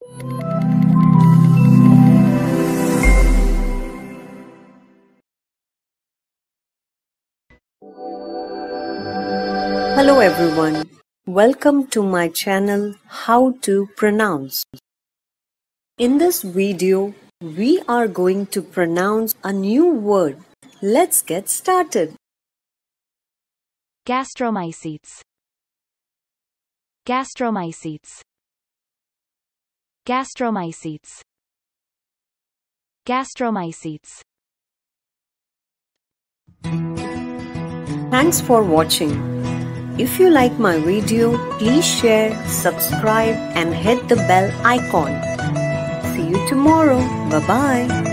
Hello everyone, welcome to my channel How to Pronounce. In this video, we are going to pronounce a new word. Let's get started. Gastromycetes. Gastromycetes. Gastromycetes. Gastromycetes. Thanks for watching. If you like my video, please share, subscribe and hit the bell icon. See you tomorrow. Bye-bye.